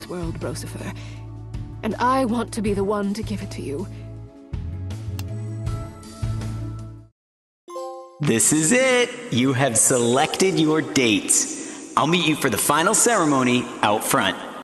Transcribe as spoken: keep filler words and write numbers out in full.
this world, Brocifer. And I want to be the one to give it to you. This is it! You have selected your dates. I'll meet you for the final ceremony out front.